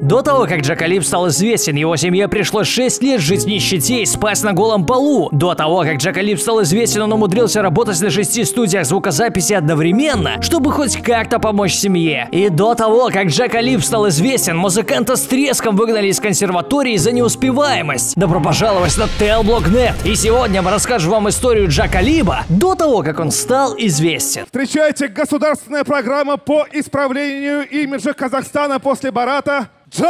До того, как Джакалиб стал известен, его семье пришлось 6 лет жить в нищете и спать на голом полу. До того, как Джакалиб стал известен, он умудрился работать на 6 студиях звукозаписи одновременно, чтобы хоть как-то помочь семье. И до того, как Джакалиб стал известен, музыканта с треском выгнали из консерватории за неуспеваемость. Добро пожаловать на Tel-Blog.net. И сегодня мы расскажем вам историю Джакалиба до того, как он стал известен. Встречайте, государственная программа по исправлению имиджа Казахстана после Барата.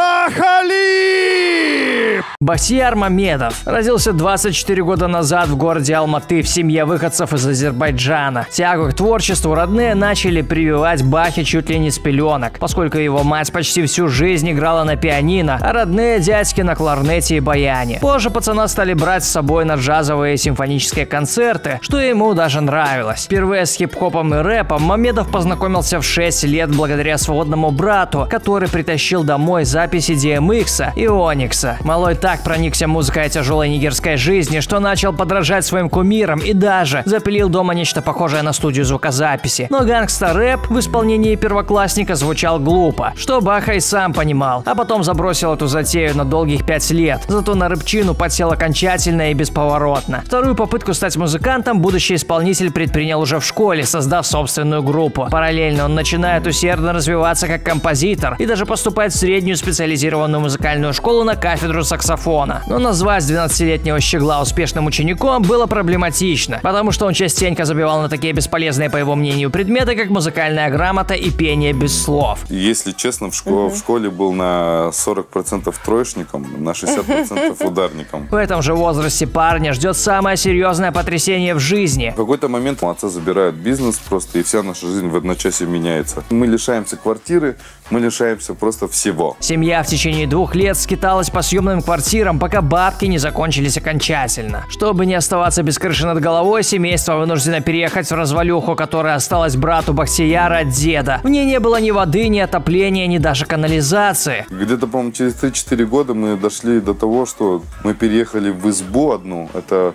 Джакалиб! Бахтияр Мамедов родился 24 года назад в городе Алматы в семье выходцев из Азербайджана. Тягу к творчеству родные начали прививать Бахе чуть ли не с пеленок, поскольку его мать почти всю жизнь играла на пианино, а родные дядьки на кларнете и баяне. Позже пацана стали брать с собой на джазовые симфонические концерты, что ему даже нравилось. Впервые с хип-хопом и рэпом Мамедов познакомился в 6 лет благодаря сводному брату, который притащил домой записи DMX и Оникса. Малой так проникся музыкой тяжелой нигерской жизни, что начал подражать своим кумирам и даже запилил дома нечто похожее на студию звукозаписи. Но гангста-рэп в исполнении первоклассника звучал глупо, что Баха и сам понимал, а потом забросил эту затею на долгих 5 лет. Зато на рэпчину подсел окончательно и бесповоротно. Вторую попытку стать музыкантом будущий исполнитель предпринял уже в школе, создав собственную группу. Параллельно он начинает усердно развиваться как композитор и даже поступает в среднюю специализированную музыкальную школу на кафедру саксофона. Но назвать 12-летнего щегла успешным учеником было проблематично, потому что он частенько забивал на такие бесполезные, по его мнению, предметы, как музыкальная грамота и пение без слов. Если честно, в школе был на 40% троечником, на 60% ударником. В этом же возрасте парня ждет самое серьезное потрясение в жизни. В какой-то момент у отца забирают бизнес просто, и вся наша жизнь в одночасье меняется. Мы лишаемся квартиры, мы лишаемся просто всего. Семья в течение 2 лет скиталась по съемным квартирам, пока бабки не закончились окончательно. Чтобы не оставаться без крыши над головой, семейство вынуждено переехать в развалюху, которая осталась брату Бахтияра от деда. В ней не было ни воды, ни отопления, ни даже канализации. Где-то, по-моему, через 3-4 года мы дошли до того, что мы переехали в избу одну. Это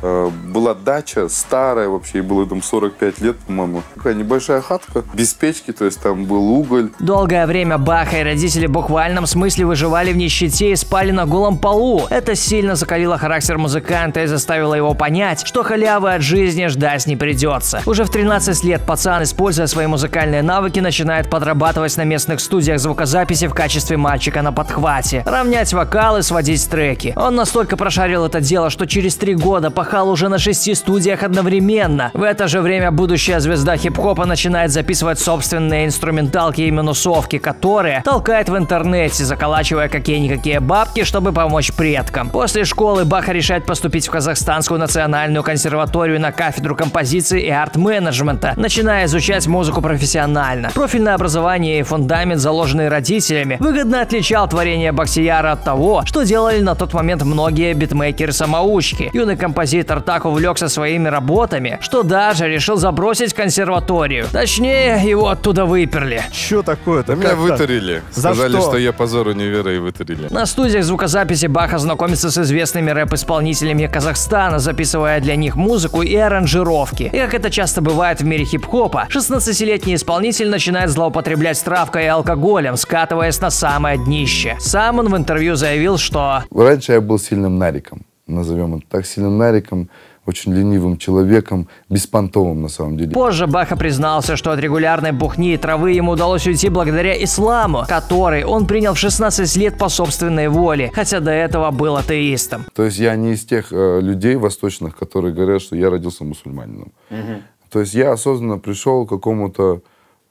была дача старая вообще, ей было там 45 лет, по-моему. Такая небольшая хатка, без печки, то есть там был уголь. Долгое время Баха и родители в буквальном смысле выживали в нищете и спали на голом полу. Это сильно закалило характер музыканта и заставило его понять, что халявы от жизни ждать не придется. Уже в 13 лет пацан, используя свои музыкальные навыки, начинает подрабатывать на местных студиях звукозаписи в качестве мальчика на подхвате, равнять вокалы, сводить треки. Он настолько прошарил это дело, что через 3 года пахал уже на 6 студиях одновременно. В это же время будущая звезда хип-хопа начинает записывать собственные инструменталки и минусовки, которые толкает в интернете, заколачивая какие-никакие бабки, чтобы помочь предкам. После школы Баха решает поступить в Казахстанскую национальную консерваторию на кафедру композиции и арт-менеджмента, начиная изучать музыку профессионально. Профильное образование и фундамент, заложенный родителями, выгодно отличал творение Бахтияра от того, что делали на тот момент многие битмейкеры-самоучки. Юный композитор так увлекся своими работами, что даже решил забросить консерваторию. Точнее, его оттуда выперли. Что такое-то? Меня вытурили. Сказали, что я позор универа, и вытурили. На студиях звукозаписи Баха знакомится с известными рэп-исполнителями Казахстана, записывая для них музыку и аранжировки. И как это часто бывает в мире хип-хопа, 16-летний исполнитель начинает злоупотреблять травкой и алкоголем, скатываясь на самое днище. Сам он в интервью заявил, что... Раньше я был сильным нариком. Назовем это так, сильным нариком, очень ленивым человеком, беспонтовым на самом деле. Позже Баха признался, что от регулярной бухни и травы ему удалось уйти благодаря исламу, который он принял в 16 лет по собственной воле, хотя до этого был атеистом. То есть я не из тех людей восточных, которые говорят, что я родился мусульманином. То есть я осознанно пришел к какому-то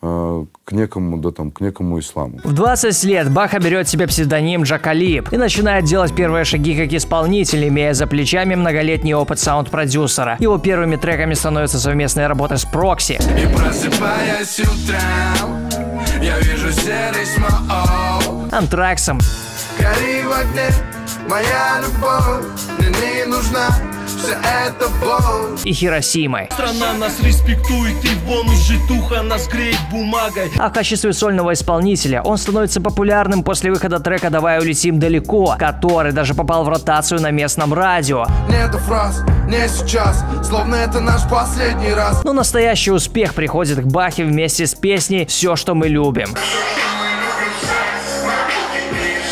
к некому исламу. В 20 лет Баха берет себе псевдоним Джакалиб и начинает делать первые шаги как исполнитель, имея за плечами многолетний опыт саунд-продюсера. Его первыми треками становятся совместные работы с Прокси. И просыпаясь утром, я вижу серый смог. Антраксом. Гори в огне, моя любовь, мне не нужна. Это и Хиросимой. Страна нас респектует, и бонус житуха нас греет бумагой. А в качестве сольного исполнителя он становится популярным после выхода трека «Давай улетим далеко», который даже попал в ротацию на местном радио. Нету фраз, не сейчас, словно это наш последний раз. Но настоящий успех приходит к Бахе вместе с песней «Все, что мы любим».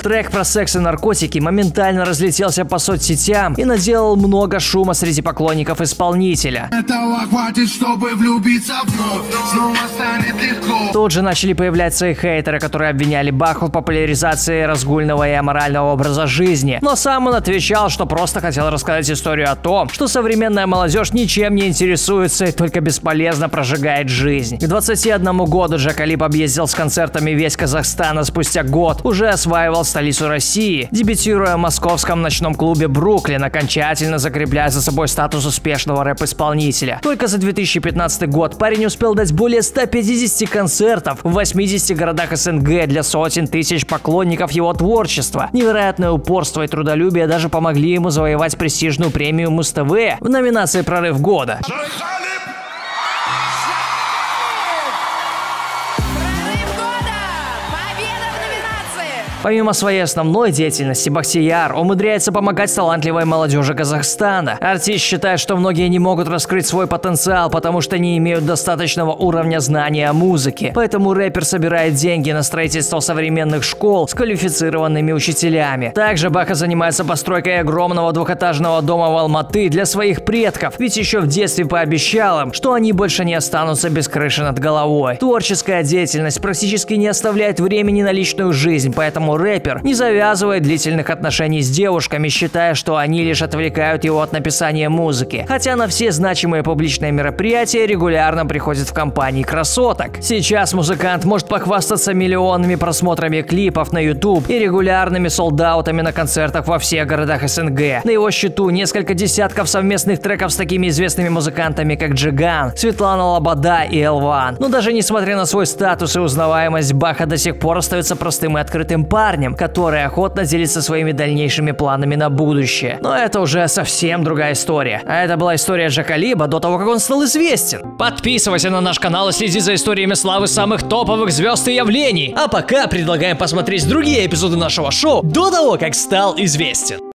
Трек про секс и наркотики моментально разлетелся по соцсетям и наделал много шума среди поклонников исполнителя. Этого хватит, чтобы влюбиться вновь. Снова станет легко. Тут же начали появляться и хейтеры, которые обвиняли Баху в популяризации разгульного и аморального образа жизни. Но сам он отвечал, что просто хотел рассказать историю о том, что современная молодежь ничем не интересуется и только бесполезно прожигает жизнь. К 21 году Джа Калиб объездил с концертами весь Казахстан, а спустя год уже осваивал столицу России, дебютируя в московском ночном клубе «Бруклин», окончательно закрепляя за собой статус успешного рэп-исполнителя. Только за 2015 год парень успел дать более 150 концертов в 80 городах СНГ для сотен тысяч поклонников его творчества. Невероятное упорство и трудолюбие даже помогли ему завоевать престижную премию Муз-ТВ в номинации «Прорыв года». Помимо своей основной деятельности, Бахтияр умудряется помогать талантливой молодежи Казахстана. Артист считает, что многие не могут раскрыть свой потенциал, потому что не имеют достаточного уровня знания о музыке. Поэтому рэпер собирает деньги на строительство современных школ с квалифицированными учителями. Также Баха занимается постройкой огромного двухэтажного дома в Алматы для своих предков, ведь еще в детстве пообещал им, что они больше не останутся без крыши над головой. Творческая деятельность практически не оставляет времени на личную жизнь, поэтому рэпер не завязывает длительных отношений с девушками, считая, что они лишь отвлекают его от написания музыки. Хотя на все значимые публичные мероприятия регулярно приходит в компании красоток. Сейчас музыкант может похвастаться миллионными просмотрами клипов на YouTube и регулярными солдаутами на концертах во всех городах СНГ. На его счету несколько десятков совместных треков с такими известными музыкантами, как Джиган, Светлана Лобода и Элван. Но даже несмотря на свой статус и узнаваемость, Баха до сих пор остается простым и открытым парнем, который охотно делится своими дальнейшими планами на будущее. Но это уже совсем другая история. А это была история Джа Калиба до того, как он стал известен. Подписывайся на наш канал и следи за историями славы самых топовых звезд и явлений. А пока предлагаем посмотреть другие эпизоды нашего шоу до того, как стал известен.